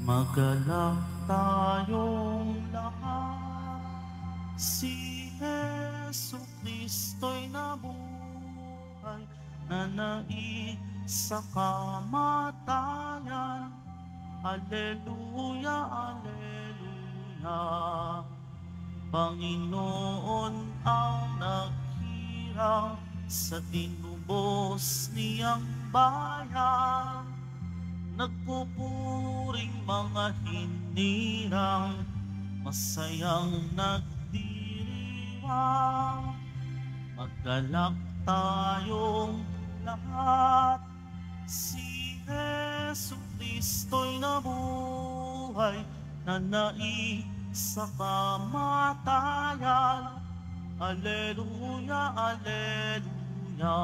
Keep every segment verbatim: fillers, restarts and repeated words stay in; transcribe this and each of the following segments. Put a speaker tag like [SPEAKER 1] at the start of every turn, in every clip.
[SPEAKER 1] Magalak tayong lahat, si Jesu Kristo'y nabuhay, nanaig sa kamatayan. Alleluia, Alleluia. Panginoon ang naghirang sa tinubos niyang bayan. Nagpupuring mga hinirang, masayang nagdiriwang. Maggalak tayong lahat, si Jesu Kristo'y nabuhay, nanaig sa kamatayan. Alleluia, Alleluia.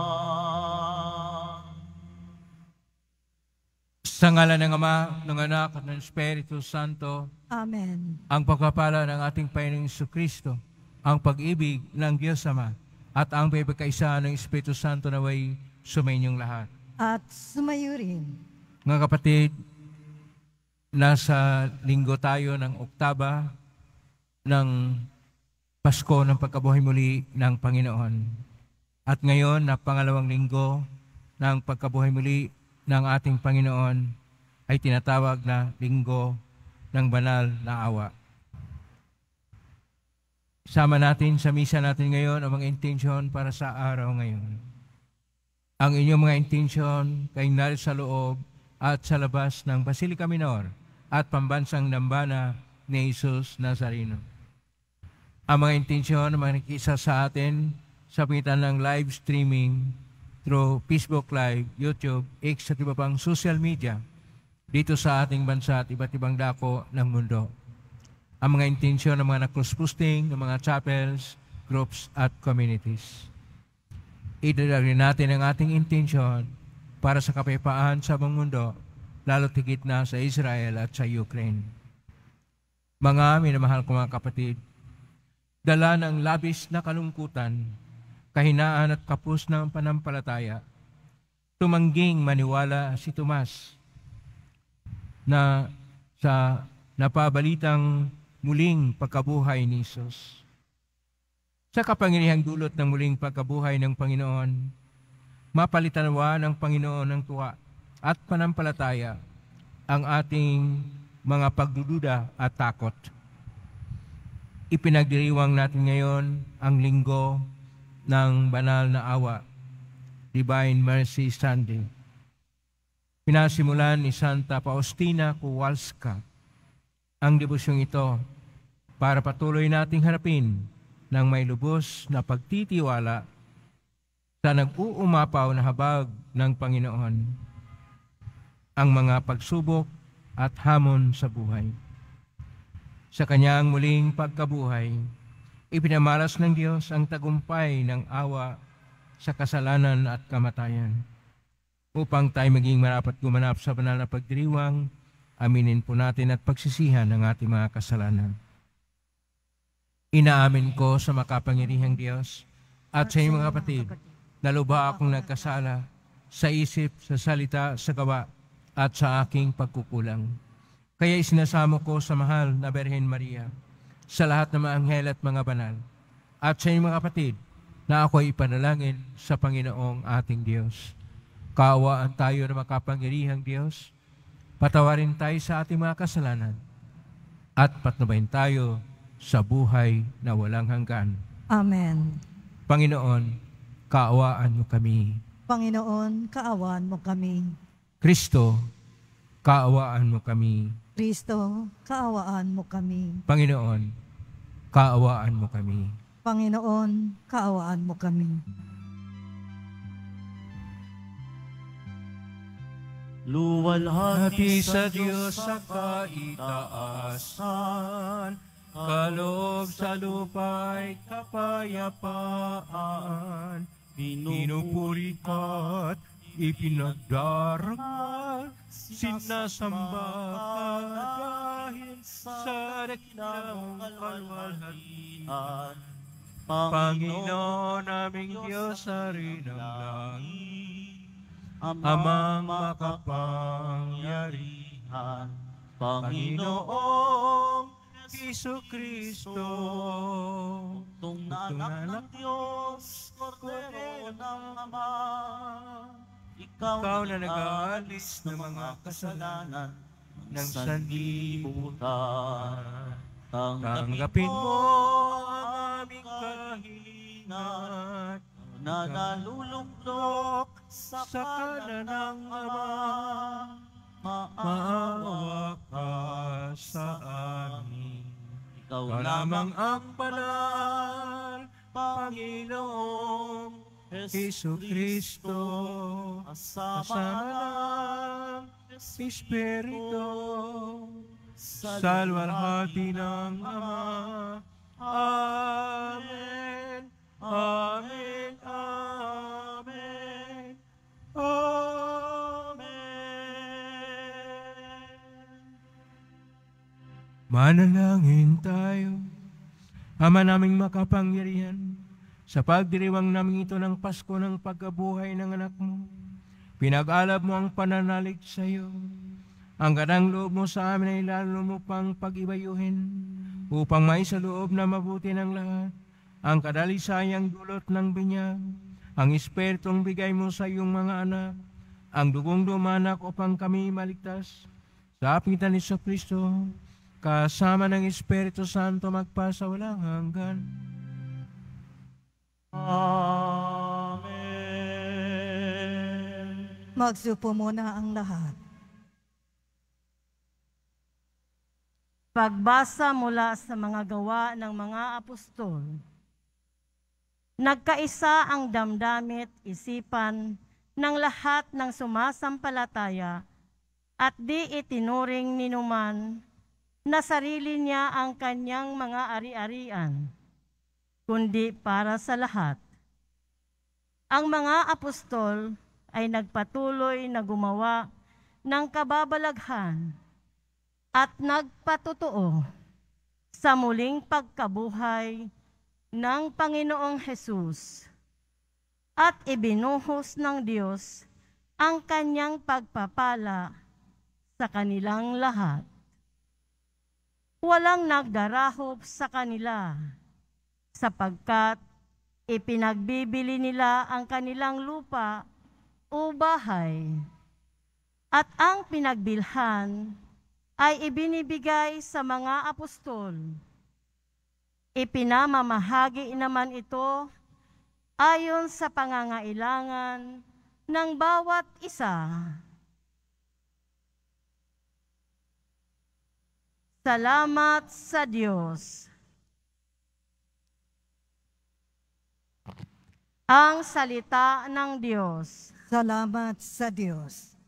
[SPEAKER 2] Sa ngalan ng Ama, ng Anak, at ng Espiritu Santo.
[SPEAKER 3] Amen.
[SPEAKER 2] Ang pagpapala ng ating Panginoong Jesucristo, ang pag-ibig ng Diyos Ama, at ang pagkakaisa ng Espiritu Santo naway sumainyong lahat.
[SPEAKER 3] At sumayo rin.
[SPEAKER 2] Mga kapatid, nasa linggo tayo ng Oktaba ng Pasko ng pagkabuhay muli ng Panginoon. At ngayon na pangalawang linggo ng pagkabuhay muli ng ating Panginoon ay tinatawag na linggo ng banal na awa. Sama natin sa misa natin ngayon ang mga intensyon para sa araw ngayon. Ang inyong mga intensyon kay narito sa loob at sa labas ng Basilica Minor at pambansang dambana ni Jesus Nazareno. Ang mga intensyon na manikisa sa atin sa pagitan ng live streaming through Facebook Live, YouTube, X at iba pang social media dito sa ating bansa at iba't ibang dako ng mundo. Ang mga intensyon ng mga na-cross-posting, ng mga chapels, groups at communities. Idalagin natin ang ating intensyon para sa kapayapaan sa buong mundo, lalo tigit na sa Israel at sa Ukraine. Mga minamahal ko mga kapatid, dala ng labis na kalungkutan, kahinaan at kapos ng panampalataya, tumangging maniwala si Tomas na sa napabalitang muling pagkabuhay ni Jesus. Sa kapangyarihang dulot ng muling pagkabuhay ng Panginoon, mapalitanwa ng Panginoon ng tuwa at panampalataya ang ating mga pagdududa at takot. Ipinagdiriwang natin ngayon ang linggo ng banal na awa, Divine Mercy Sunday. Pinasimulan ni Santa Faustina Kowalska ang devosyong ito para patuloy nating harapin ng may lubos na pagtitiwala sa nag-uumapaw na habag ng Panginoon, ang mga pagsubok at hamon sa buhay. Sa kanyang muling pagkabuhay, ipinamalas ng Diyos ang tagumpay ng awa sa kasalanan at kamatayan. Upang tayo maging marapat gumanap sa banal na pagdiriwang, aminin po natin at pagsisihan ang ating mga kasalanan. Inaamin ko sa makapangyarihang Diyos at sa inyong mga kapatid na lubha akong nagkasala sa isip, sa salita, sa gawa at sa aking pagkukulang. Kaya isinasamo ko sa mahal na Birhen Maria, sa lahat ng mga anghel at mga banal, at sa inyong mga kapatid na ako'y ipanalangin sa Panginoong ating Diyos. Kaawaan tayo ng makapangyarihang Diyos, patawarin tayo sa ating mga kasalanan, at patnubayan tayo sa buhay na walang hanggan.
[SPEAKER 3] Amen.
[SPEAKER 2] Panginoon, kaawaan mo kami.
[SPEAKER 3] Panginoon, kaawaan mo kami.
[SPEAKER 2] Kristo, kaawaan mo kami.
[SPEAKER 3] Kristo, kaawaan mo kami.
[SPEAKER 2] Panginoon, kaawaan mo kami.
[SPEAKER 3] Panginoon, kaawaan mo kami.
[SPEAKER 1] Luwalhati
[SPEAKER 2] sa Diyos sa kaitaasan, kaloob sa lupa'y kapayapaan, pinupuri ka't ipinagdarangal, sinasamba dahil sa dakilang kalwalhatian. Panginoon naming Diyos sa rin ng langit, Amang makapangyarihan,
[SPEAKER 1] Panginoong
[SPEAKER 2] Hesu Kristo,
[SPEAKER 1] Tong na anak ng Diyos, Kordero ng Ama, Ikaw,
[SPEAKER 2] Ikaw
[SPEAKER 1] na
[SPEAKER 2] na nag-aalis ng mga
[SPEAKER 1] kasalanan
[SPEAKER 2] ng sanlibutan.
[SPEAKER 1] Tanggapin mo
[SPEAKER 2] ang aming kahilingan
[SPEAKER 1] na naluluklok sa kanan ng Ama.
[SPEAKER 2] Maawa ka sa amin.
[SPEAKER 1] Ikaw
[SPEAKER 2] Ikaw
[SPEAKER 1] lamang
[SPEAKER 2] lamang ang banal, Panginoong Hesu Kristo,
[SPEAKER 1] kasama
[SPEAKER 2] kasama
[SPEAKER 1] ng
[SPEAKER 2] ng Espiritu, sa luwalhati ng Ama. Amen. Amen. Amen. Amen. Manalangin tayo. Ama naming makapangyarihan, sa pagdiriwang namin ito ng Pasko ng pagkabuhay ng anak mo, pinag-alab mo ang pananalig sa iyo. Ang ganang loob mo sa amin ay lalo mo pang pag-ibayuhin, upang may sa loob na mabuti ng lahat, ang kadalisayang dulot ng binyag, ang Espiritong bigay mo sa iyong mga anak, ang dugong dumanak upang kami maligtas. Sa apitan ni Kristo, kasama ng Espiritu Santo magpasa walang hanggan.
[SPEAKER 1] Amen.
[SPEAKER 3] Magsupo muna ang lahat.
[SPEAKER 4] Pagbasa mula sa mga gawa ng mga apostol. Nagkaisa ang damdamit isipan ng lahat ng sumasampalataya at di itinuring ninuman na sarili niya ang kanyang mga ari-arian, kundi para sa lahat. Ang mga apostol ay nagpatuloy na gumawa ng kababalaghan at nagpatotoo sa muling pagkabuhay ng Panginoong Hesus at ibinuhos ng Diyos ang kanyang pagpapala sa kanilang lahat. Walang nagdarahop sa kanila sapagkat ipinagbibili nila ang kanilang lupa o bahay at ang pinagbilhan ay ibinibigay sa mga apostol. Ipinamamahagi naman ito ayon sa pangangailangan ng bawat isa. Salamat sa Diyos. Ang salita ng Diyos.
[SPEAKER 3] Salamat sa Diyos.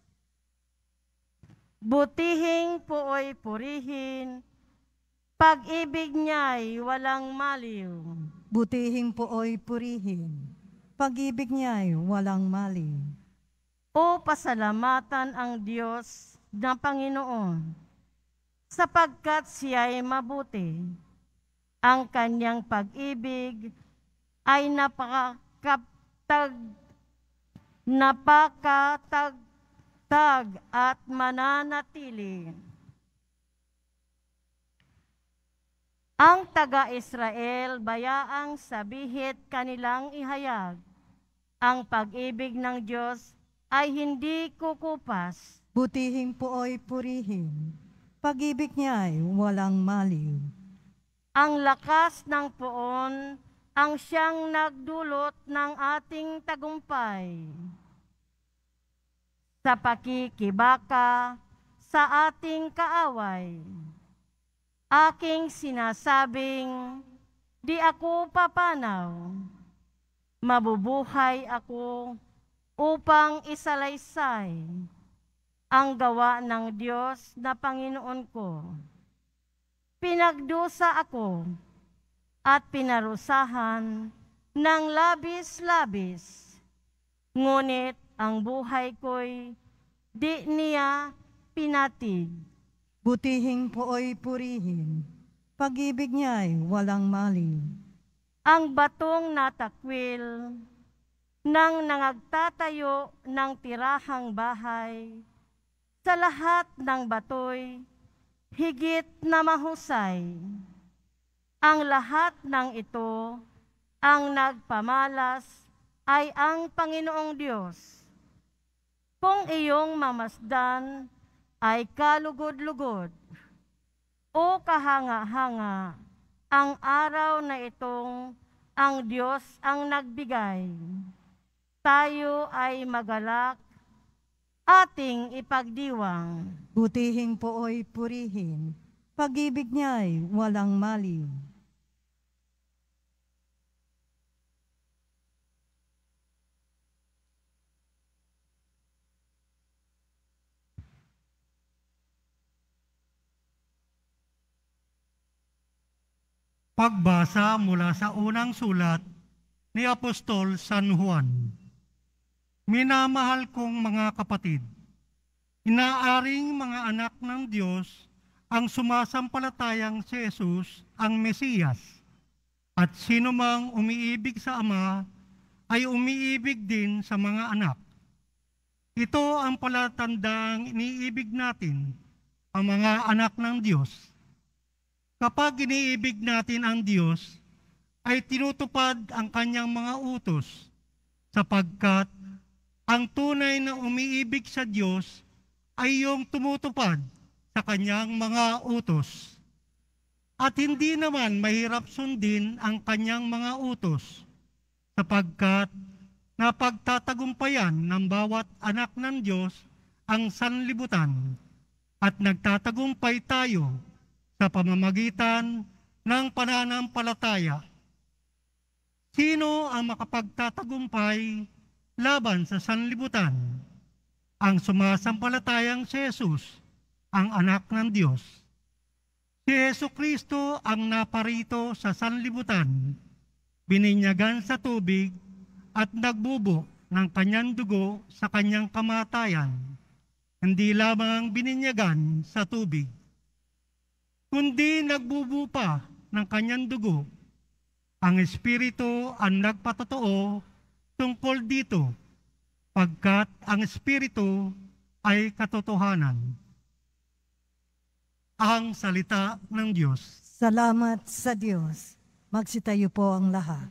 [SPEAKER 4] Butihing puoy purihin, pag-ibig niya'y walang maliw.
[SPEAKER 3] Butihing pooy purihin, pag-ibig niya'y walang mali.
[SPEAKER 4] O pasalamatan ang Diyos na Panginoon, sapagkat siya'y mabuti. Ang kanyang pag-ibig ay napakatag, napakatag, tag at mananatili. Ang taga-Israel bayaang sabihit kanilang ihayag, ang pag-ibig ng Diyos ay hindi kukupas.
[SPEAKER 3] Butihing pooy purihin, pag-ibig niya'y walang maliw.
[SPEAKER 4] Ang lakas ng poon ang siyang nagdulot ng ating tagumpay. Sa pakikibaka sa ating kaaway, aking sinasabing, di ako papanaw. Mabubuhay ako upang isalaysay ang gawa ng Diyos na Panginoon ko. Pinagdusa ako at pinarusahan ng labis-labis, ngunit ang buhay ko'y di niya pinatid.
[SPEAKER 3] Butihing pooy purihin, pag-ibig niya'y walang mali.
[SPEAKER 4] Ang batong natakwil ng nangagtatayo ng tirahang bahay, sa lahat ng batoy higit na mahusay. Ang lahat ng ito, ang nagpamalas ay ang Panginoong Diyos. Kung iyong mamasdan ay kalugod-lugod o kahanga-hanga, ang araw na itong ang Diyos ang nagbigay. Tayo ay magalak, ating ipagdiwang.
[SPEAKER 3] Butihin po ay purihin, pag-ibig niya'y walang maliw.
[SPEAKER 5] Pagbasa mula sa unang sulat ni Apostol San Juan. Minamahal kong mga kapatid, inaaring mga anak ng Diyos ang sumasampalatayang si Jesus ang Mesiyas, at sino mang umiibig sa Ama ay umiibig din sa mga anak. Ito ang palatandang iniibig natin, ang mga anak ng Diyos. Kapag iniibig natin ang Diyos, ay tinutupad ang kanyang mga utos, sapagkat ang tunay na umiibig sa Diyos ay yung tumutupad sa kanyang mga utos. At hindi naman mahirap sundin ang kanyang mga utos, sapagkat napagtatagumpayan ng bawat anak ng Diyos ang sanlibutan, at nagtatagumpay tayo sa pamamagitan ng pananampalataya. Sino ang makapagtatagumpay laban sa sanlibutan? Ang sumasampalatayang si Jesus, ang anak ng Diyos. Si Jesucristo ang naparito sa sanlibutan, bininyagan sa tubig at nagbubo ng kanyang dugo sa kanyang kamatayan, hindi lamang bininyagan sa tubig, kundi nagbubu pa ng kanyang dugo. Ang Espiritu ang nagpatotoo tungkol dito, pagkat ang Espiritu ay katotohanan. Ang salita ng Diyos.
[SPEAKER 3] Salamat sa Diyos. Magsitayo po ang lahat.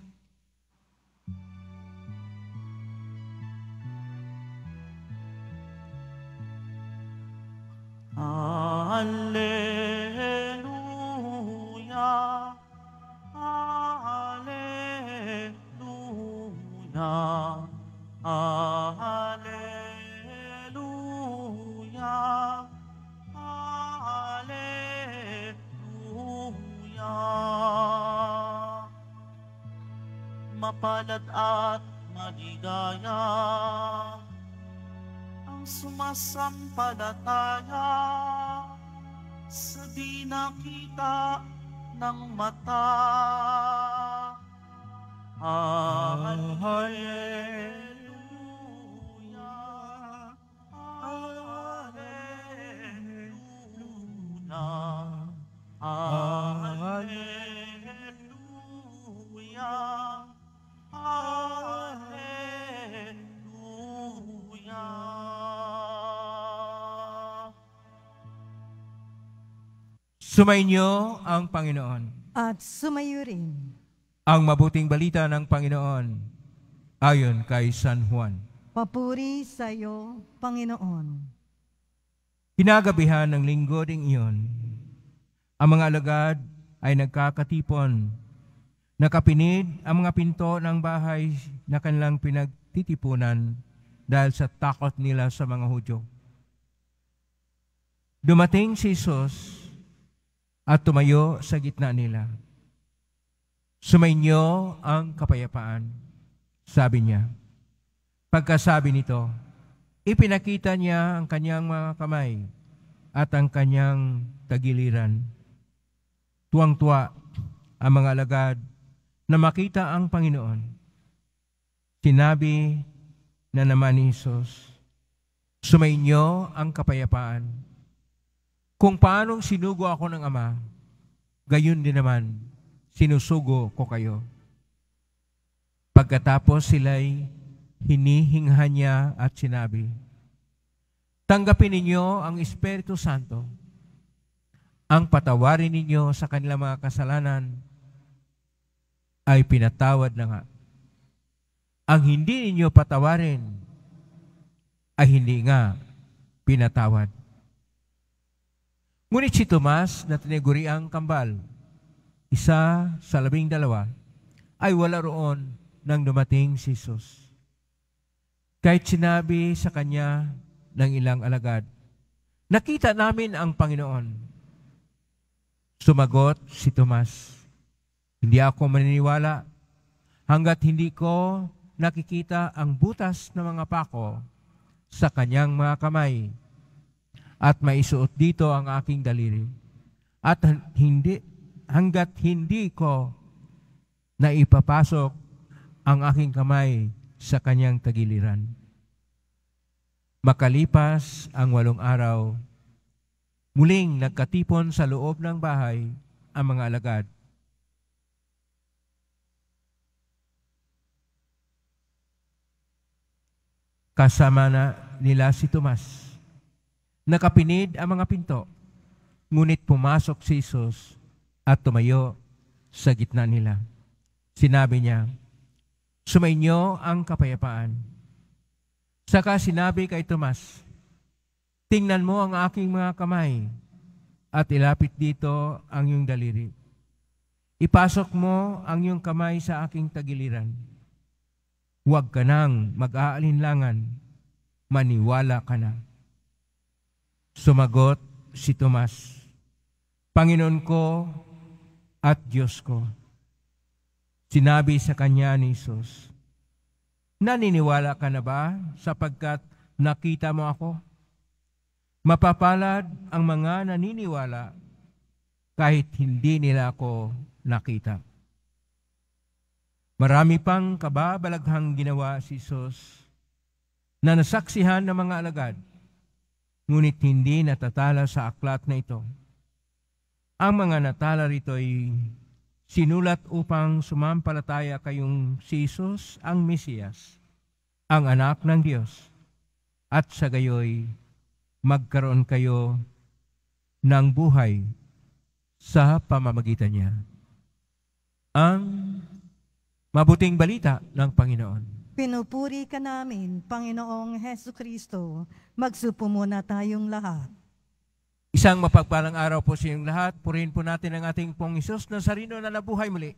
[SPEAKER 1] Alleluia, Alleluia, Alleluia, Alleluia. Mapalad at maligaya ang sumasampalataya sa di nakita ng mata. Alleluia, Alleluia, Alleluia, Alleluia.
[SPEAKER 2] Sumainyo ang Panginoon.
[SPEAKER 3] At sumayo rin.
[SPEAKER 2] Ang mabuting balita ng Panginoon ayon kay San Juan.
[SPEAKER 3] Papuri sa iyo, Panginoon.
[SPEAKER 2] Hinagabihan ng linggo ding iyon, ang mga alagad ay nagkakatipon. Nakapinid ang mga pinto ng bahay na kanilang pinagtitipunan dahil sa takot nila sa mga Hudyo. Dumating si Jesus at tumayo sa gitna nila. Sumainyo ang kapayapaan, sabi niya. Pagkasabi nito, ipinakita niya ang kanyang mga kamay at ang kanyang tagiliran. Tuwang-tuwa ang mga alagad na makita ang Panginoon. Sinabi na naman ni Jesus, sumainyo ang kapayapaan. Kung paanong sinugo ako ng Ama, gayon din naman sinusugo ko kayo. Pagkatapos sila'y hinihingha niya at sinabi, tanggapin ninyo ang Espiritu Santo. ang patawarin ninyo sa kanilang mga kasalanan ay pinatawad na nga. Ang hindi ninyo patawarin ay hindi nga pinatawad. Ngunit si Tomas na tinaguriang kambal, isa sa labing dalawa, ay wala roon nang dumating si Jesus. Kahit sinabi sa kanya ng ilang alagad, nakita namin ang Panginoon. Sumagot si Tomas, hindi ako maniniwala hanggat hindi ko nakikita ang butas ng mga pako sa kanyang mga kamay at maisuot dito ang aking daliri. At hindi, hanggat hindi ko na ipapasok ang aking kamay sa kanyang tagiliran. Makalipas ang walong araw, muling nagkatipon sa loob ng bahay ang mga alagad. Kasama na nila si Tomas. Nakapinid ang mga pinto, ngunit pumasok si Jesus at tumayo sa gitna nila. Sinabi niya, sumainyo ang kapayapaan. Saka sinabi kay Tomas, tingnan mo ang aking mga kamay at ilapit dito ang iyong daliri. Ipasok mo ang iyong kamay sa aking tagiliran. Huwag ka nang mag-aalinlangan, maniwala ka na. Sumagot si Tomas, Panginoon ko at Diyos ko. Sinabi sa kanya ni Jesus, naniniwala ka na ba sapagkat nakita mo ako? Mapapalad ang mga naniniwala kahit hindi nila ako nakita. Marami pang kababalaghang ginawa si Jesus na nasaksihan ng mga alagad, ngunit hindi natatala sa aklat na ito. Ang mga natala rito ay sinulat upang sumampalataya kayong si Jesus ang Mesiyas, ang anak ng Diyos, at sa gayoy magkaroon kayo ng buhay sa pamamagitan niya. Ang mabuting balita ng Panginoon.
[SPEAKER 3] Pinupuri ka namin, Panginoong Hesu Kristo. Magsupo muna tayong lahat.
[SPEAKER 2] Isang mapagpalang araw po sa inyong lahat. Purihin po natin ang ating pong Isus Nazareno na nabuhay muli.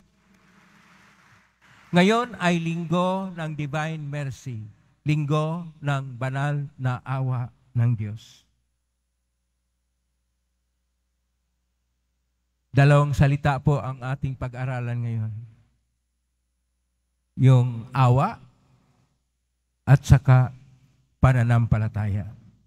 [SPEAKER 2] Ngayon ay linggo ng Divine Mercy. Linggo ng banal na awa ng Diyos. Dalawang salita po ang ating pag-aralan ngayon. Yung awa at saka pananampalataya.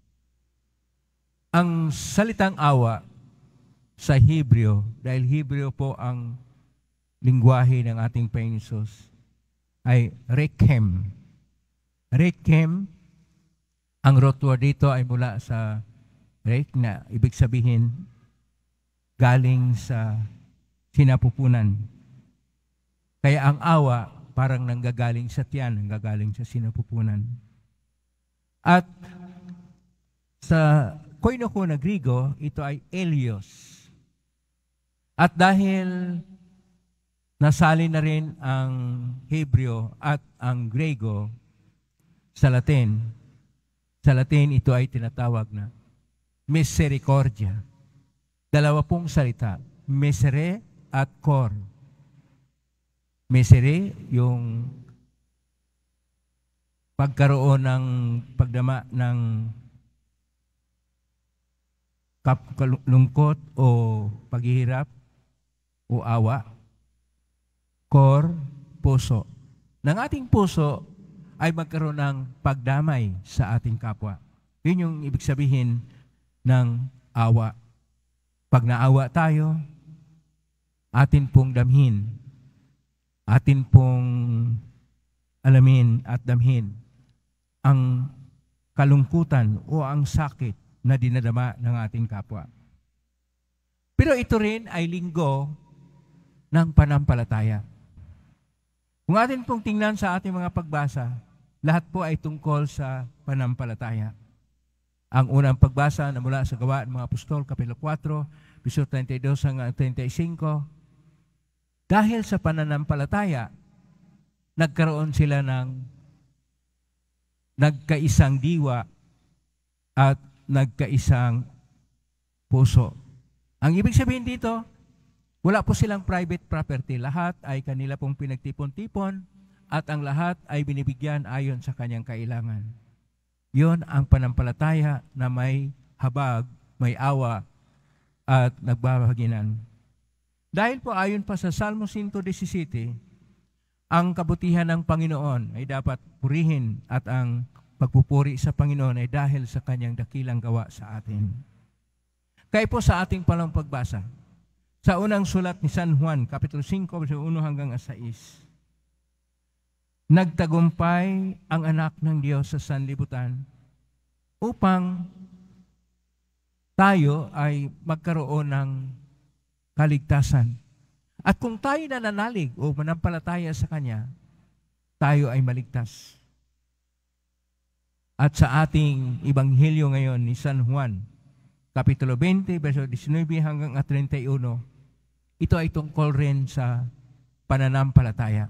[SPEAKER 2] Ang salitang awa sa Hebreo, dahil Hebreo po ang lingwahe ng ating Panginoon Hesus, ay rekem. Rekem, ang root word dito ay mula sa rek na ibig sabihin galing sa sinapupunan. Kaya ang awa parang nanggagaling sa tiyan, nanggagaling sa sinapupunan. At sa koinoko na Grigo, ito ay Elios. At dahil nasali na rin ang Hebreo at ang Grego sa Latin, sa Latin ito ay tinatawag na misericordia. Dalawa pong salita, misere at cor. Misere, yung pagkaroon ng pagdama ng kalungkot o paghihirap o awa. Cor, puso. Ng ating puso ay magkaroon ng pagdamay sa ating kapwa. Yun yung ibig sabihin ng awa. Pag naawa tayo, atin pong damhin, atin pong alamin at damhin ang kalungkutan o ang sakit na dinadama ng ating kapwa. Pero ito rin ay linggo ng panampalataya. Kung atin pong tingnan sa ating mga pagbasa, lahat po ay tungkol sa panampalataya. Ang unang pagbasa na mula sa Gawa ng mga Apostol, Kapitulo four, verso thirty-two hanggang thirty-five, dahil sa pananampalataya, nagkaroon sila ng nagkaisang diwa at nagkaisang puso. Ang ibig sabihin dito, wala po silang private property. Lahat ay kanila pong pinagtipon-tipon at ang lahat ay binibigyan ayon sa kanyang kailangan. Yon ang panampalataya na may habag, may awa at nagbabaginan. Dahil po ayon pa sa Salmo one seventeen, ang kabutihan ng Panginoon ay dapat purihin at ang pagpupuri sa Panginoon ay dahil sa kanyang dakilang gawa sa atin. Kaya po sa ating palang pagbasa, sa unang sulat ni San Juan, Kapitulo five, verso one hanggang six, nagtagumpay ang anak ng Diyos sa sanlibutan upang tayo ay magkaroon ng kaligtasan. At kung tayo nananalig o manampalataya sa Kanya, tayo ay maligtas. At sa ating Ebanghelyo ngayon ni San Juan, Kapitulo twenty, verso nineteen hanggang thirty-one, ito ay tungkol rin sa pananampalataya.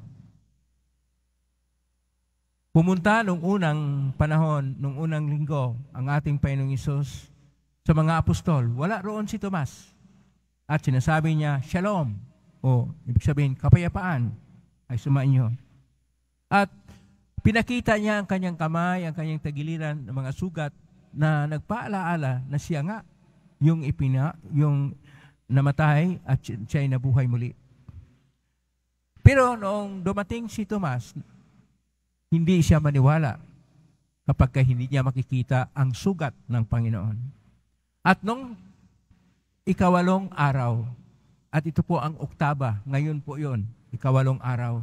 [SPEAKER 2] Pumunta nung unang panahon, nung unang linggo, ang ating Panginoong Hesus sa mga apostol. Wala roon si Tomas. At sinasabi niya, Shalom, o ibig sabihin, kapayapaan ay sumainyo. At pinakita niya ang kanyang kamay, ang kanyang tagiliran ng mga sugat na nagpaalaala na siya nga yung ipina, yung namatay at siya ay nabuhay muli. Pero noong dumating si Tomas, hindi siya maniwala kapag hindi niya makikita ang sugat ng Panginoon. At nung ikawalong araw, at ito po ang oktaba, ngayon po yun, ikawalong araw,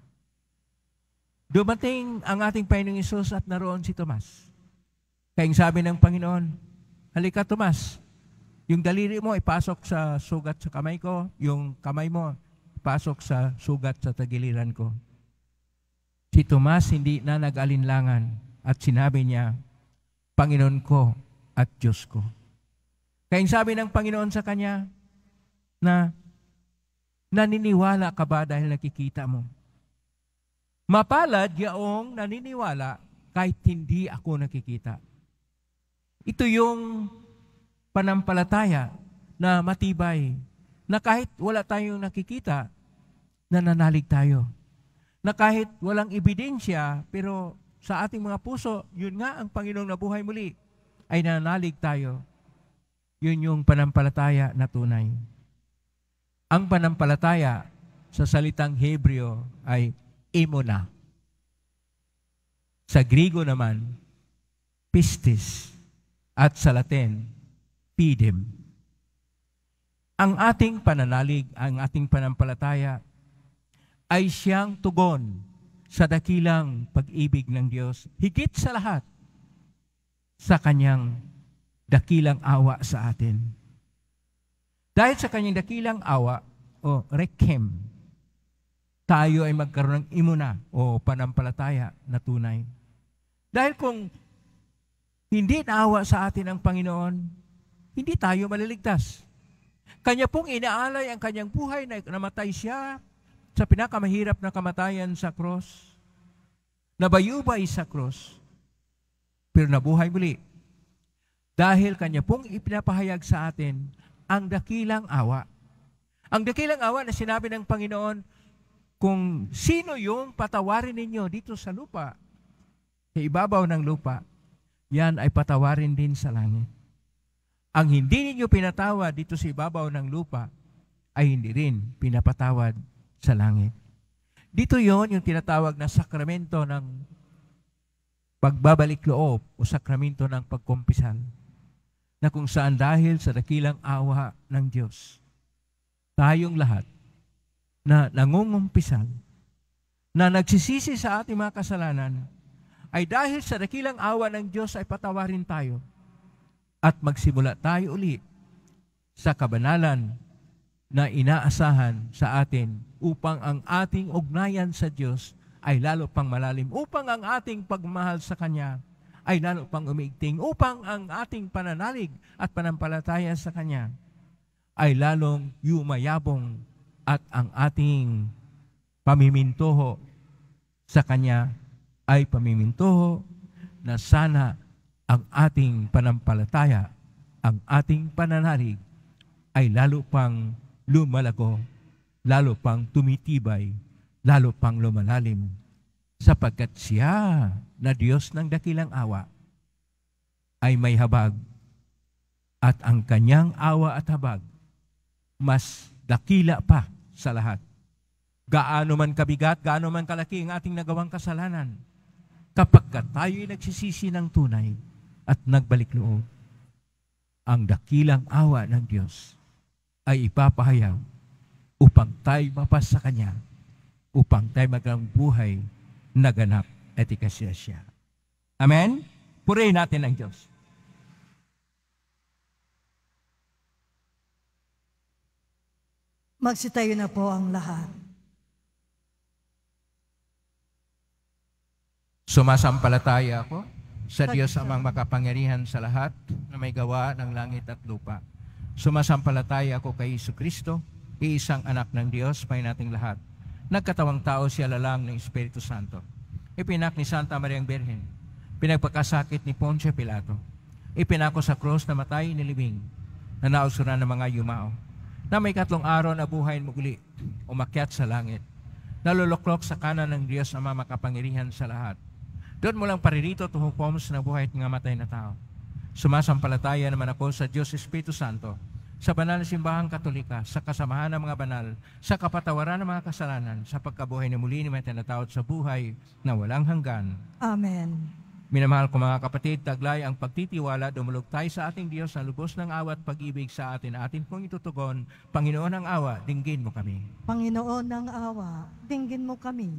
[SPEAKER 2] dumating ang ating Panginoong Hesus at naroon si Tomas. Kaya sabi ng Panginoon, halika Tomas, yung daliri mo ipasok sa sugat sa kamay ko, yung kamay mo ipasok sa sugat sa tagiliran ko. Si Tomas hindi na nag-alinlangan at sinabi niya, Panginoon ko at Diyos ko. Kaya sabi ng Panginoon sa kanya na naniniwala ka ba dahil nakikita mo? Mapalad yaong naniniwala kahit hindi ako nakikita. Ito yung panampalataya na matibay, na kahit wala tayong nakikita, nananalig tayo. Na kahit walang ebidensya, pero sa ating mga puso, yun nga ang Panginoong nabuhay muli, ay nananalig tayo. Yun yung panampalataya na tunay. Ang panampalataya sa salitang Hebreo ay emuna. Sa Griego naman, pistis. At sa Latin, fidem. Ang ating pananalig, ang ating panampalataya ay siyang tugon sa dakilang pag-ibig ng Diyos. Higit sa lahat, sa kanyang dakilang awa sa atin. Dahil sa kanyang dakilang awa, o rekem, tayo ay magkaroon ng imuna o panampalataya na tunay. Dahil kung hindi naawa sa atin ang Panginoon, hindi tayo maliligtas. Kanya pong inaalay ang kanyang buhay na namatay siya sa pinakamahirap na kamatayan sa cross, nabayubay sa cross, pero nabuhay muli. Dahil kanya pong ipinapahayag sa atin ang dakilang awa. Ang dakilang awa na sinabi ng Panginoon, kung sino yung patawarin ninyo dito sa lupa, sa ibabaw ng lupa, yan ay patawarin din sa langit. Ang hindi ninyo pinatawad dito sa ibabaw ng lupa, ay hindi rin pinapatawad sa langit. Dito yon yung tinatawag na sakramento ng pagbabalik loob o sakramento ng pagkumpisal, na kung saan dahil sa dakilang awa ng Diyos, tayong lahat na nangungumpisal, na nagsisisi sa ating mga kasalanan, ay dahil sa dakilang awa ng Diyos ay patawarin tayo at magsimula tayo uli sa kabanalan na inaasahan sa atin upang ang ating ugnayan sa Diyos ay lalo pang malalim, upang ang ating pagmahal sa Kanya ay lalo pang umiigting, upang ang ating pananalig at panampalataya sa Kanya ay lalong yumayabong at ang ating pamimintuho sa Kanya ay pamimintuho na sana ang ating panampalataya, ang ating pananalig ay lalo pang lumalago, lalo pang tumitibay, lalo pang lumalalim, sapagkat siya na Diyos ng dakilang awa ay may habag at ang Kanyang awa at habag mas dakila pa sa lahat. Gaano man kabigat, gaano man kalaki ang ating nagawang kasalanan, kapag tayo'y nagsisisi ng tunay at nagbalik loob, ang dakilang awa ng Diyos ay ipapahayag upang tayo mapas sa Kanya, upang tayo magkaroong buhay na ganap at ikasya siya. Amen? Purihin natin ang Diyos.
[SPEAKER 3] Magsitayo na po ang lahat.
[SPEAKER 2] Sumasampalataya ako sa Diyos amang makapangyarihan sa lahat na may gawa ng langit at lupa. Sumasampalataya ako kay Jesucristo, iisang anak ng Diyos, may nating lahat. Nagkatawang tao siya lalang ng Espiritu Santo. Ipinak ni Santa Mariang Birhen, pinagpakasakit ni Poncio Pilato, ipinako sa krus na matay nilibing, na nausuran ng mga yumao, na may katlong araw na buhay muli, umakyat sa langit, naluluklok sa kanan ng Diyos Ama makapangyarihan sa lahat. Doon mo lang paririto tuhupom sa nabuhay at nga matay na tao. Sumasampalataya naman ako sa Diyos Espiritu Santo, sa banal na simbahang Katolika, sa kasamahan ng mga banal, sa kapatawaran ng mga kasalanan, sa pagkabuhay na muli ni may tinatawad sa buhay na walang hanggan.
[SPEAKER 3] Amen.
[SPEAKER 2] Minamahal ko mga kapatid, taglay ang pagtitiwala, dumulog tayo sa ating Diyos na lubos ng awa at pag-ibig sa atin. Atin pong itutugon, Panginoon ng awa, dinggin mo kami.
[SPEAKER 3] Panginoon ng awa, dinggin mo kami.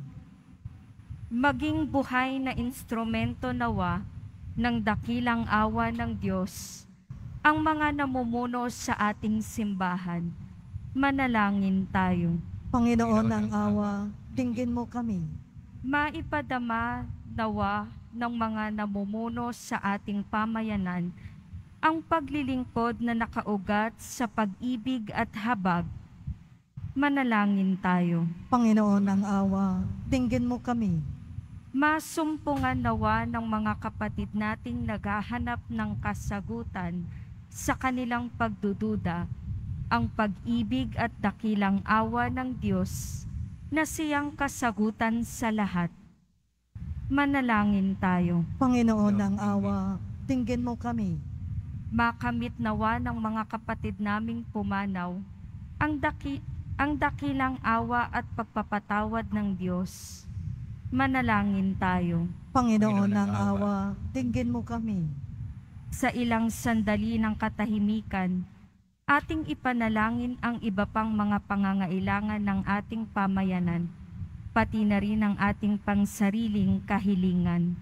[SPEAKER 6] Maging buhay na instrumento nawa ng dakilang awa ng Diyos ang mga namumuno sa ating simbahan. Manalangin tayo.
[SPEAKER 3] Panginoon ng awa, dinggin mo kami.
[SPEAKER 6] Maipadama nawa ng mga namumuno sa ating pamayanan ang paglilingkod na nakaugat sa pag-ibig at habag. Manalangin tayo.
[SPEAKER 3] Panginoon ng awa, dinggin mo kami.
[SPEAKER 6] Masumpungan nawa ng mga kapatid nating naghahanap ng kasagutan sa kanilang pagdududa ang pag-ibig at dakilang awa ng Diyos na siyang kasagutan sa lahat. Manalangin tayo.
[SPEAKER 3] Panginoon ng awa, dinggin mo kami.
[SPEAKER 6] Makamit nawa ng mga kapatid naming pumanaw ang, daki, ang dakilang awa at pagpapatawad ng Diyos. Manalangin tayo.
[SPEAKER 3] Panginoon ng awa, dinggin mo kami.
[SPEAKER 6] Sa ilang sandali ng katahimikan, ating ipanalangin ang iba pang mga pangangailangan ng ating pamayanan, pati na rin ang ating pangsariling kahilingan.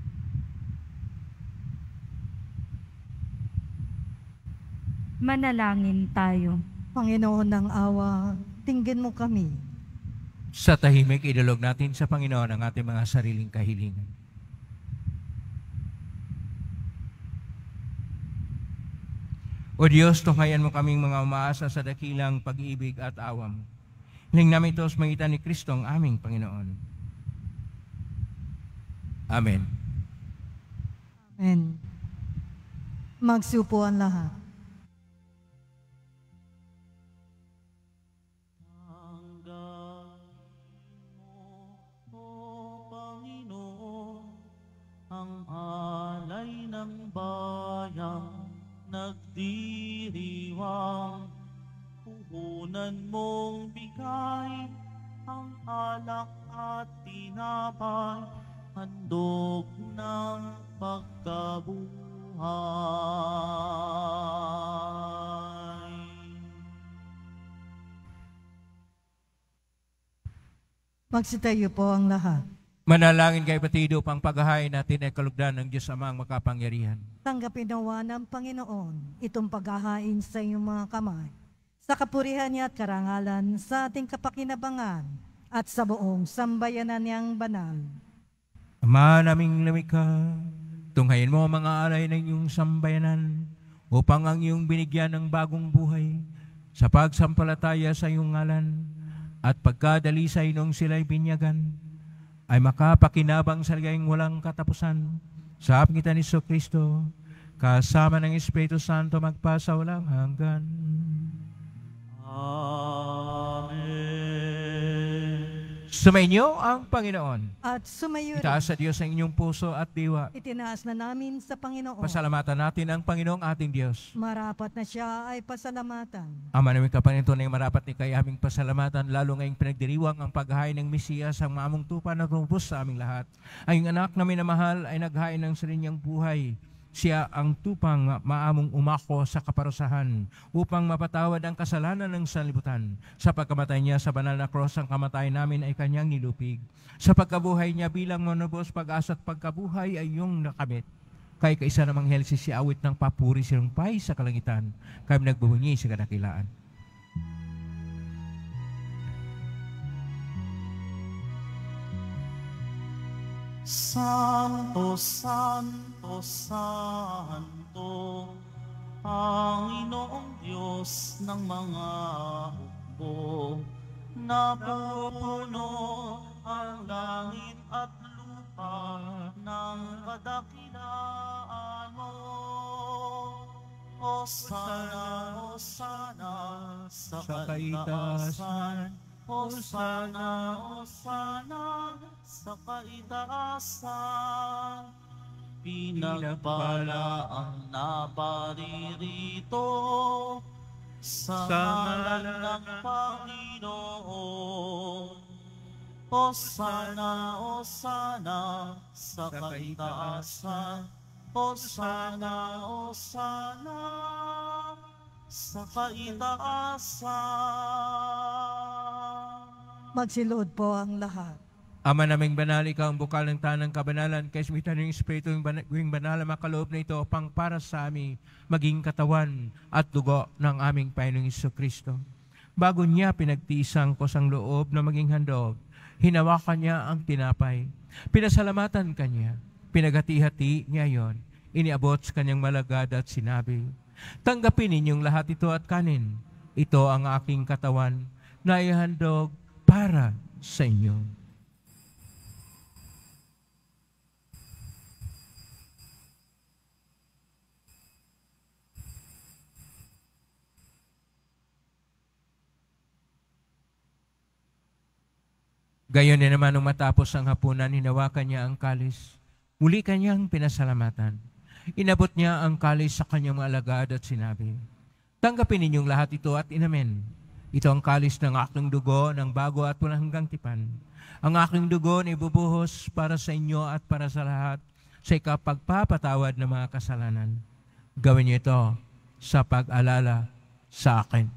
[SPEAKER 6] Manalangin tayo.
[SPEAKER 3] Panginoon ng awa, dinggin mo kami.
[SPEAKER 2] Sa tahimik, idulog natin sa Panginoon ang ating mga sariling kahilingan. O Diyos, tunghayan mo kaming mga umaasa sa dakilang pag-ibig at awa mo. Hiling namin ito sa magitan ni Kristo ang aming Panginoon. Amen.
[SPEAKER 3] Amen. Magsupo ang lahat.
[SPEAKER 1] Ang alay ng bayang nagdiriwang, puhunan mong bigay ang alak at tinapay, handog ng pagkabuhay.
[SPEAKER 3] Magsitayo po ang lahat.
[SPEAKER 2] Manalangin kay Patido pang paghahain natin ay kalugdan ng Diyos Amang makapangyarihan.
[SPEAKER 3] Tanggapin nawa ng Panginoon itong paghahain sa iyong mga kamay, sa kapurihan niya at karangalan sa ating kapakinabangan at sa buong sambayanan niyang banal.
[SPEAKER 2] Ama naming lumikha, tunghayin mo ang mga alay ng iyong sambayanan upang ang iyong binigyan ng bagong buhay sa pagsampalataya sa iyong ngalan at pagkadalisay nung sila'y binyagan, ay makapakinabang sa ligayang walang katapusan sa pangitan ni Jesucristo, kasama ng Espiritu Santo magpasa walang hanggan.
[SPEAKER 1] Amen.
[SPEAKER 2] Sumainyo ang Panginoon.
[SPEAKER 3] At sumayo rin.
[SPEAKER 2] Itaas sa Diyos ang inyong puso at diwa.
[SPEAKER 3] Itinaas na namin sa Panginoon.
[SPEAKER 2] Pasalamatan natin ang Panginoong ating Diyos.
[SPEAKER 3] Marapat na siya ay pasalamatan.
[SPEAKER 2] Ama namin kapaninto na marapat ni kay aming pasalamatan, lalo ngayong pinagdiriwang ang paghahain ng Mesiyas, ang maamong tupa na rumubos sa aming lahat. Ang iyong anak namin na mahal ay naghain ng sarinyang buhay. Siya ang tupang maamong umako sa kaparusahan upang mapatawad ang kasalanan ng sanlibutan. Sa pagkamatay niya sa banal na cross, ang kamatayan namin ay kanyang nilupig. Sa pagkabuhay niya bilang manubos, pag-asa at pagkabuhay ay iyong nakamit. Kay kaisa namang hel si awit ng papuri sinumpay sa kalangitan. Kami nagbubunyi sa kadakilaan.
[SPEAKER 1] Santo, Santo, Santo, Panginoong Diyos ng mga hukbo, napupuno ang langit at lupa ng kadakilaan mo. Hosana, Hosana, sa kaitaasan. Hosana, Hosana, sa kaitaasan. Pinagpala ang naparirito sa ngalan ng Panginoon. Hosana, Hosana, sa kaitaasan. Hosana, Hosana, sa kaitaasan.
[SPEAKER 3] Magsilood po ang lahat.
[SPEAKER 2] Ama naming banal, ikaw ang bukal ng tanang kabanalan, kaya sumita ng Espiritu yung ban- yung banal na makaloob na ito pang para sa amin maging katawan at dugo ng aming Panginoong Jesucristo. Bago niya pinagtiisang ko sang loob na maging handog, hinawakan niya ang tinapay. Pinasalamatan kanya, pinaghati-hati niya yon, iniabot sa kanyang malagad at sinabi, tanggapin ninyong lahat ito at kanin. Ito ang aking katawan na ihandog para sa inyo. Gayon din naman nung matapos ang hapunan, hinawakan niya ang kalis. Muli kanyang pinasalamatan. Inabot niya ang kalis sa kanyang mga alagad at sinabi, tanggapin ninyong lahat ito at inamin. Ito ang kalis ng aking dugo ng bago at walang hanggang tipan. Ang aking dugo na ibubuhos para sa inyo at para sa lahat sa ikapagpapatawad ng mga kasalanan. Gawin niyo ito sa pag-alala sa akin.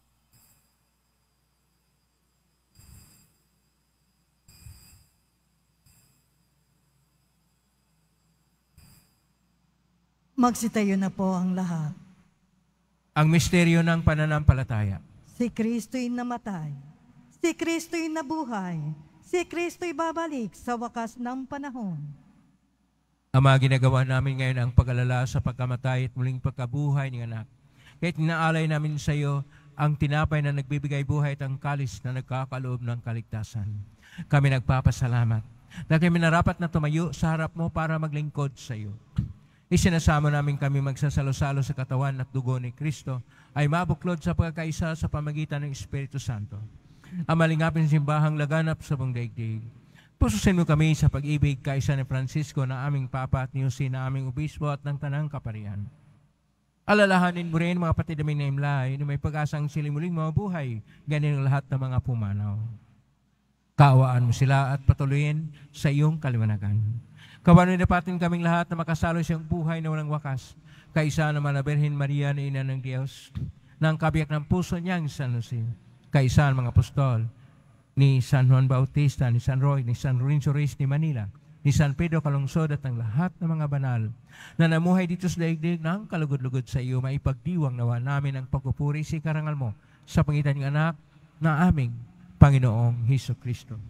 [SPEAKER 3] Magsitayo na po ang lahat.
[SPEAKER 2] Ang misteryo ng pananampalataya.
[SPEAKER 3] Si Kristo'y namatay. Si Kristo'y nabuhay. Si Kristo'y babalik sa wakas ng panahon.
[SPEAKER 2] Ama, ginagawa namin ngayon ang pag-alala sa pagkamatay at muling pagkabuhay ng anak. Kaya't inaalay namin sa iyo ang tinapay na nagbibigay buhay at ang kalis na nagkakaloob ng kaligtasan. Kami nagpapasalamat na kami narapat na tumayo sa harap mo para maglingkod sa iyo. Isinasamo namin kami magsasalo-salo sa katawan at dugo ni Kristo ay mabuklod sa pagkakaisa sa pamagitan ng Espiritu Santo. Ang malingapin simbahang laganap sa buong daigdig. Pususin mo kami sa pag-ibig kaisa ni Francisco na aming Papa at ni Jose na aming Obispo at ng Tanang Kaparian. Alalahanin mo rin mga patid namin na imlay na may pag-asang sila muling mabuhay, ganin ang lahat ng mga pumanaw. Kaawaan mo sila at patuloyin sa iyong kaliwanagan. Kawanin napatin kaming lahat na makasalo siyang buhay na walang wakas, kaisa naman na Birhen Maria na Ina ng Diyos, na ang kabiyak ng puso niyang San Jose, kaisa ang mga apostol, ni San Juan Bautista, ni San Roy, ni San Lorenzo Reyes ni Manila, ni San Pedro Calungsod at ang lahat ng mga banal na namuhay dito sa daigdig ng kalugod-lugod sa iyo, maipagdiwang nawa namin ang pagpupuri sa karangal mo sa pangitan ng anak na aming Panginoong Hesus-Kristo.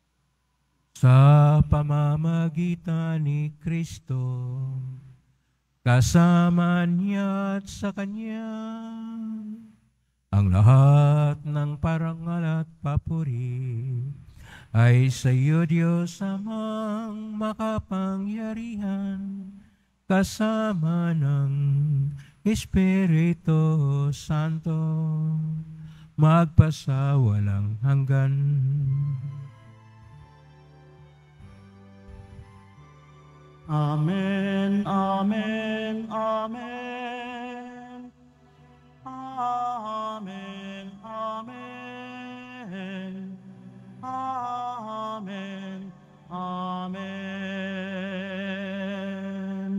[SPEAKER 2] Sa pamamagitan ni Kristo, kasama niya at sa Kanya, ang lahat ng parangal at papuri ay sa iyo, Diyos Amang makapangyarihan, kasama ng Espiritu Santo, magpasawalang hanggan.
[SPEAKER 1] Amen, amen, amen. Amen, amen. Amen, amen.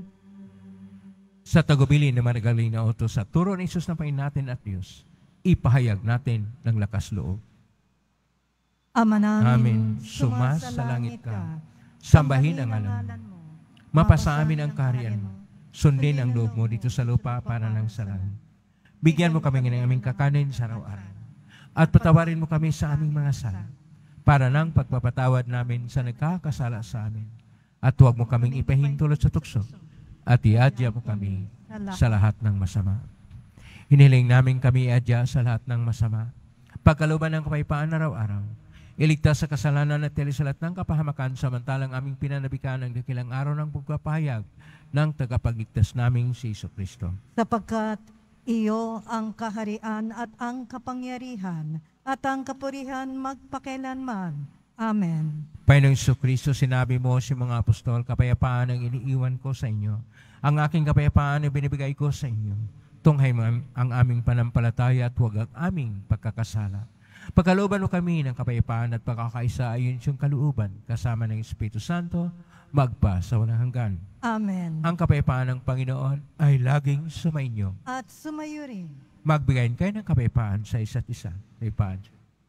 [SPEAKER 2] Sa tagubilin na managaling na utos sa turo ni Jesus na Panginoon natin at Diyos, ipahayag natin ng lakas loob.
[SPEAKER 3] Ama namin,
[SPEAKER 2] Amen. Sumasalangit ka. Sambahin ang ngalan mo. Mapasa amin ang kaharian mo. Sundin ang loob mo dito sa lupa para ng sa langit. Bigyan mo kami ng aming kakanin sa araw-araw. At patawarin mo kami sa aming mga sala, para ng pagpapatawad namin sa nagkakasala sa amin. At huwag mo kaming ipahintulot sa tukso, at iadya mo kami sa lahat ng masama. Hiniling namin kami iadya sa lahat ng masama. Pagkalooban ng kapayapaan araw-araw, iligtas sa kasalanan at tilisalat ng kapahamakan, samantalang aming pinanabikan ang dakilang araw ng pagpapahayag ng tagapagligtas naming si Jesucristo.
[SPEAKER 3] Sapagkat iyo ang kaharian at ang kapangyarihan at ang kapurihan magpakailanman. Amen.
[SPEAKER 2] Panginoong Jesucristo, sinabi mo si mga apostol, kapayapaan ang iniiwan ko sa inyo. Ang aking kapayapaan ay binibigay ko sa inyo. Tunghay mo ang aming panampalataya at huwag ang aming pagkakasala. Pagkalooban mo kami ng kapayapaan at pagkakaisa ayon siyang kalooban, kasama ng Espiritu Santo, magpa sa walang hanggan.
[SPEAKER 3] Amen.
[SPEAKER 2] Ang kapayapaan ng Panginoon ay laging sumainyo.
[SPEAKER 3] At sumayo rin.
[SPEAKER 2] Magbigayin kayo ng kapayapaan sa isa't isa. Kapayapaan.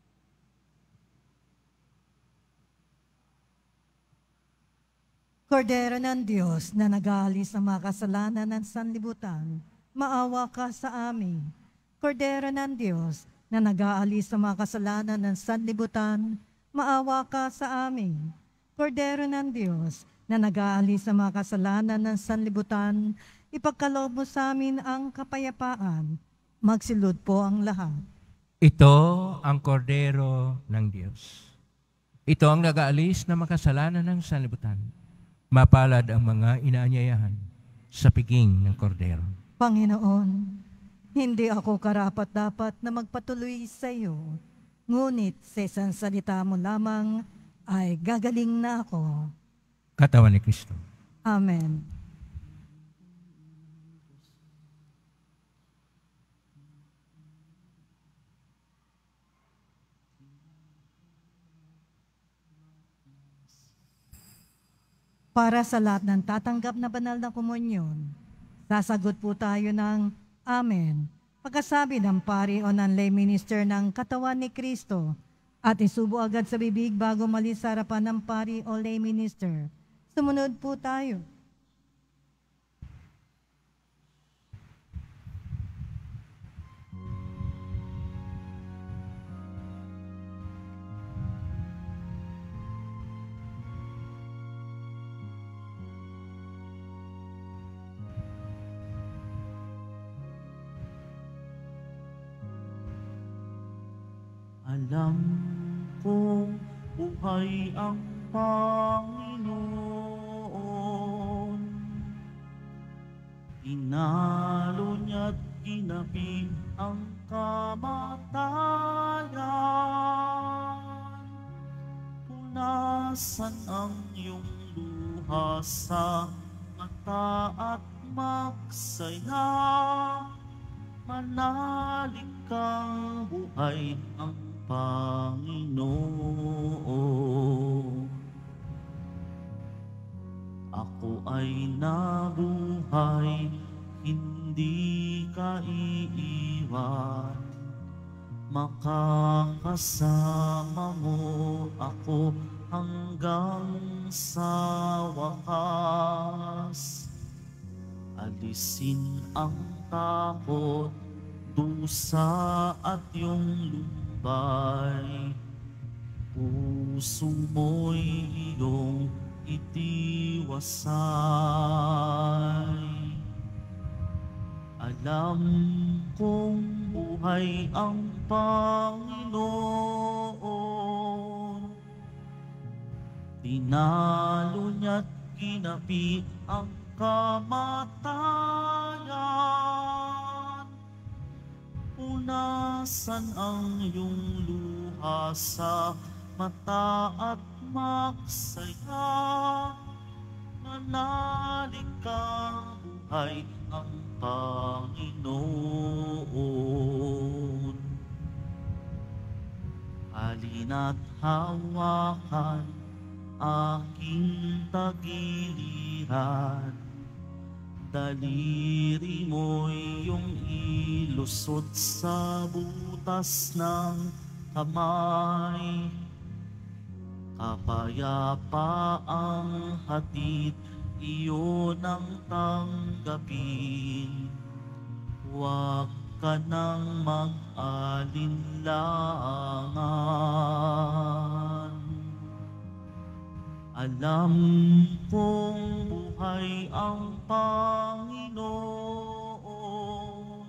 [SPEAKER 3] Kordero ng Diyos na nag-aalis ang mga kasalanan ng sanlibutan, maawa ka sa amin. Kordero ng Diyos na nag-aalis sa mga kasalanan ng sanlibutan, maawa ka sa amin. Kordero ng Diyos na nag-aalis sa mga kasalanan ng sanlibutan, ipagkaloob mo sa amin ang kapayapaan. Magsilod po ang lahat.
[SPEAKER 2] Ito ang kordero ng Diyos. Ito ang nag-aalis na makasalanan ng sanlibutan. Mapalad ang mga inaanyayahan sa piging ng kordero.
[SPEAKER 3] Panginoon, hindi ako karapat-dapat na magpatuloy sa iyo, ngunit sa isang salita mo lamang ay gagaling na ako.
[SPEAKER 2] Katawan ni Kristo.
[SPEAKER 3] Amen. Para sa lahat ng tatanggap na banal na komunyon, sasagot po tayo ng Amen. Pagkasabi ng pari o ng lay minister ng katawan ni Kristo at isubo agad sa bibig bago malis sa harapan ng pari o lay minister. Sumunod po tayo.
[SPEAKER 1] Alam kong buhay ang Panginoon. Inalo niya't ginapin ang kamatayan. Punasan ang iyong luha sa mata at magsaya. Manalig kang buhay ang Panginoon. Ako ay nabuhay, hindi ka iiwan. Makakasama mo ako hanggang sa wakas. Alisin ang takot, dusa at iyong lumbay. Puso mo'y iyong itiwasay. Alam kong buhay ang Panginoon. Tinalo niya't kinapi ang kamatayan. Punasan ang iyong luha sa mata at magsaya. Manalig kang buhay ang Panginoon. Halina't hawakan aking tagiliran. Daliri mo'y iyong ilusot sa butas ng kamay. Kapayapaang hatid iyon ang tanggapin. Huwag ka nang mag-alinlangan. Alam kong buhay ang Panginoon.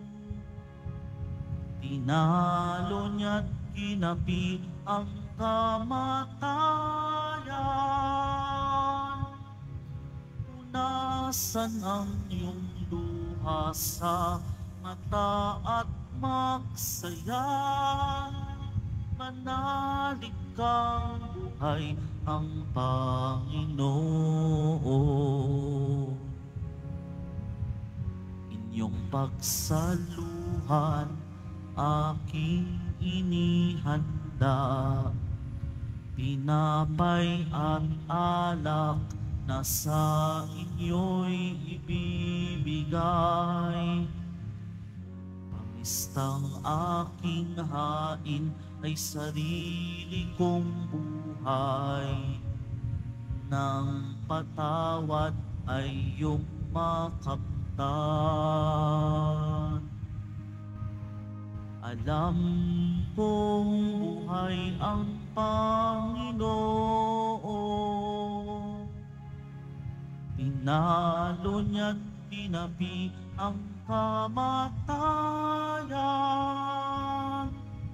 [SPEAKER 1] Tinalo niya't kinapi ang kamatayan. Punasan ang iyong luha sa mata at magsaya. Manalig kang buhay ang Panginoon. Inyong pagsaluhan aking inihanda. Pinapay at alak na sa inyo'y ibibigay. Pamistang aking hain ay sarili kong buhay. Nang patawad ay iyong makamtan. Alam kong buhay ang Panginoon. Pinalo niya't tinapi ang kamatayan.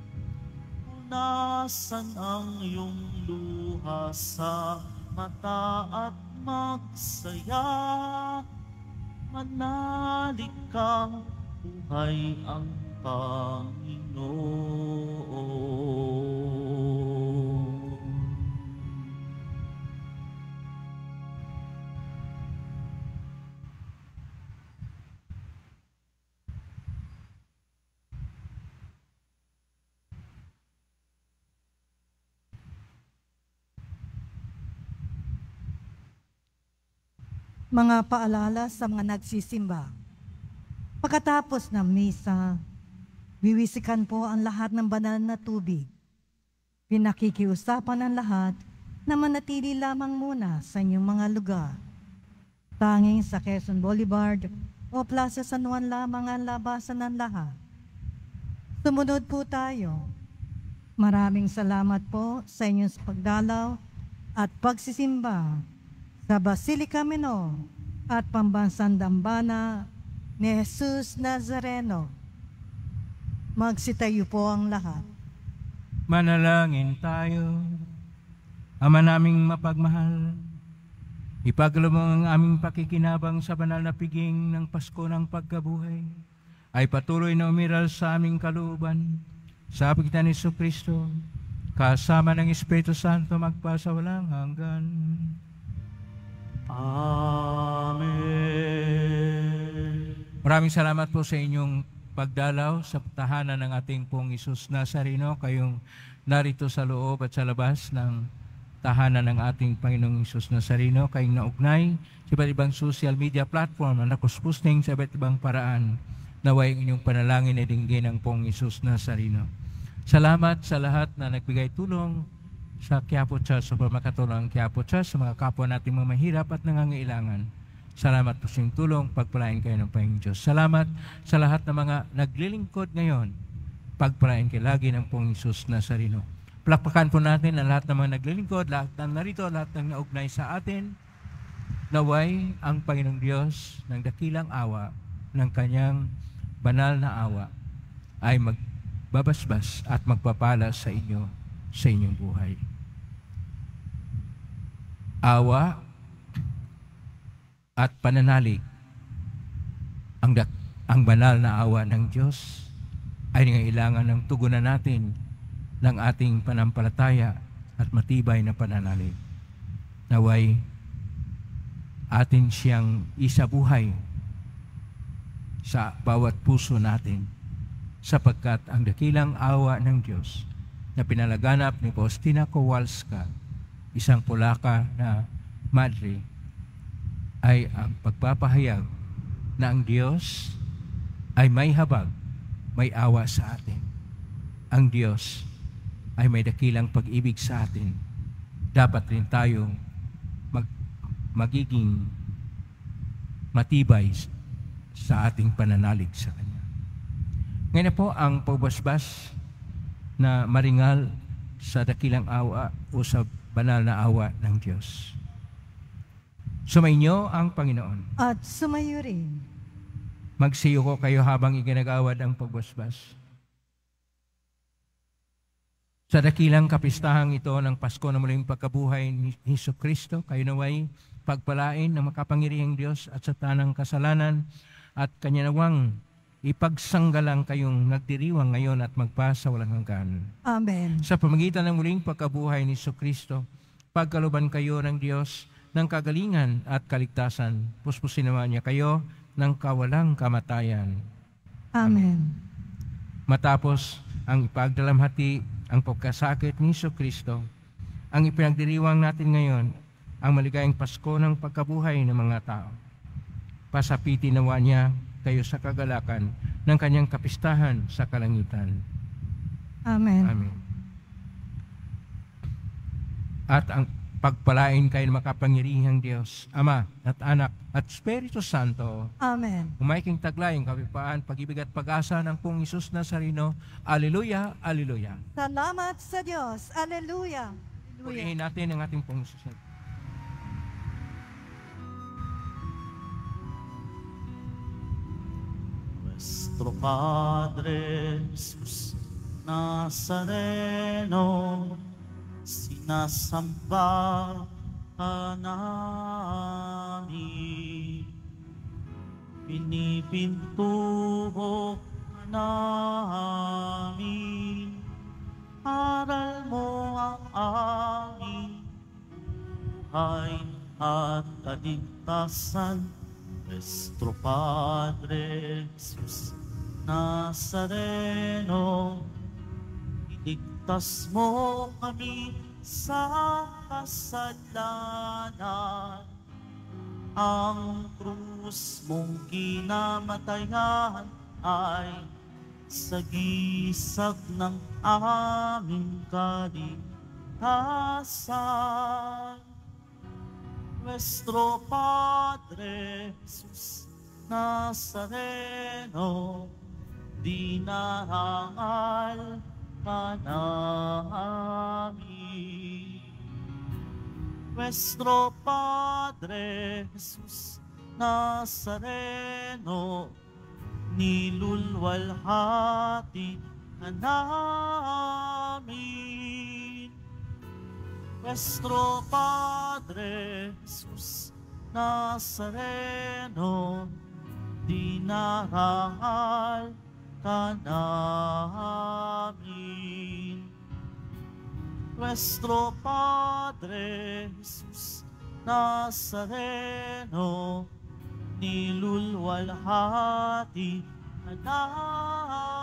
[SPEAKER 1] Punasan ang iyong luha sa mata at magsaya. Manalig kang buhay ang Panginoon.
[SPEAKER 3] Mga paalala sa mga nagsisimba. Pagkatapos ng misa, wiwisikan po ang lahat ng banal na tubig. Pinakikiusapan ang lahat na manatili lamang muna sa inyong mga lugar. Tanging sa Quezon Boulevard o Plaza San Juan lamang ang labasan ng lahat. Sumunod po tayo. Maraming salamat po sa inyong pagdalaw at pagsisimba sa Basilica Minor at Pambansang Dambana ni Jesus Nazareno. Magsitayo po ang lahat.
[SPEAKER 2] Manalangin tayo. Ama naming mapagmahal, ipagkaloob ang aming pakikinabang sa banal na piging ng Pasko ng Pagkabuhay ay patuloy na umiral sa aming kalooban sa pagitan ni Jesucristo, kasama ng Espiritu Santo magpasawalang hanggan.
[SPEAKER 1] Amen.
[SPEAKER 2] Maraming salamat po sa inyong pagdalaw sa tahanan ng ating pong Jesus Nazareno. Kayong narito sa loob at sa labas ng tahanan ng ating Panginoong Jesus Nazareno. Kayong naugnay sa iba't ibang social media platform na nakuspusting sa iba't ibang paraan. Naway ang inyong panalangin ay dinggin ng pong Jesus Nazareno. Salamat sa lahat na nagbigay tulong sa Quiapo Church, sa pagmakatulong ang Quiapo Church, sa mga kapwa nating mga mahirap at nangangailangan. Salamat po sa inyong tulong, pagpalain kayo ng Panginoong Diyos. Salamat sa lahat ng mga naglilingkod ngayon, pagpalain kayo lagi ng Panginoong Jesus Nazareno. Palakpakan po natin ang lahat ng mga naglilingkod, lahat ng narito, lahat ng naugnay sa atin. Naway ang Panginoong Diyos ng dakilang awa ng Kanyang banal na awa ay magbabasbas at magpapala sa inyo sa inyong buhay. Awa at pananalig, ang, dak- ang banal na awa ng Diyos ay nangailangan ng tugunan natin ng ating panampalataya at matibay na pananalig. Naway atin siyang isabuhay sa bawat puso natin, sapagkat ang dakilang awa ng Diyos na pinalaganap ni Faustina Kowalska, isang Polaka na madre, ay ang pagpapahayag na ang Diyos ay may habag, may awa sa atin. Ang Diyos ay may dakilang pag-ibig sa atin. Dapat rin tayong mag, magiging matibay sa ating pananalig sa Kanya. Ngayon na po ang pagbasbas na maringal sa dakilang awa o sa banal na awa ng Diyos. Sumainyo ang Panginoon.
[SPEAKER 3] At sumayo rin.
[SPEAKER 2] Magsiyo ko kayo habang iginagawad ang pagbasbas. Sa dakilang kapistahang ito ng Pasko na muling pagkabuhay ni Hesus Kristo, kayo naway pagpalain ng makapangyarihang Diyos at sa tanang kasalanan, at Kanya nawang ipagsanggalang kayong nagdiriwang ngayon at magpasa walang hanggan.
[SPEAKER 3] Amen.
[SPEAKER 2] Sa pamagitan ng muling pagkabuhay ni Hesus Kristo, pagkaluban kayo ng Diyos ng kagalingan at kaligtasan, puspusin naman niya kayo ng kawalang kamatayan.
[SPEAKER 3] Amen.
[SPEAKER 2] Matapos ang ipagdalamhati ang pagkasakit ni Hesus Kristo, ang ipinagdiriwang natin ngayon, ang maligayang Pasko ng pagkabuhay ng mga tao. Pasapitin nawa niya kayo sa kagalakan ng kanyang kapistahan sa kalangitan.
[SPEAKER 3] Amen.
[SPEAKER 2] Amen. At ang pagpalain kayo ng makapangyarihang Diyos, Ama at Anak at Espiritu Santo,
[SPEAKER 3] Amen.
[SPEAKER 2] umayking taglay ang kapipaan, pag-ibig at pag-asa ng Pong Hesus Nazareno. Alleluia, alleluia.
[SPEAKER 3] Salamat sa Diyos. Alleluia.
[SPEAKER 2] Purihin natin ang ating Pong Hesus.
[SPEAKER 1] Nuestro Padre Jesús Nazareno, sinasamba ka namin, pinipintuho ka namin, aral mo ang aming buhay at kaligtasan. Nuestro Padre Jesús Nazareno, iligtas mo kami sa kasalanan. Ang krus mong kinamatayan ay sagisag ng aming kaligtasan. Nuestro Padre Jesús Nazareno, dinarangal ka namin. Nuestro Padre Jesús Nazareno, nilulwalhati ka namin. Nuestro Padre Jesús Nazareno, dinarangal ka namin. Nuestro Padre Jesús Nazareno, nilulwalhati ka namin.